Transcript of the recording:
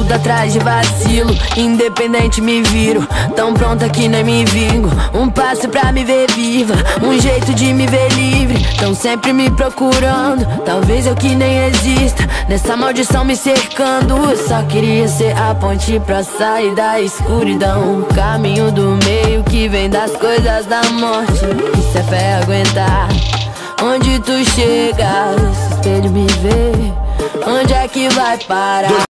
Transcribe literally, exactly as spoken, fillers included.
tudo atrás de vacilo. Independente me viro, tão pronta que nem me vingo. Um passo pra me ver viva, um jeito de me ver livre. Tão sempre me procurando, talvez eu que nem exista, nessa maldição me cercando. Eu só queria ser a ponte pra sair da escuridão, o caminho do meio que vem das coisas da morte. Isso é fé aguentar. Onde tu chega, esse espelho me vê, onde é que vai parar?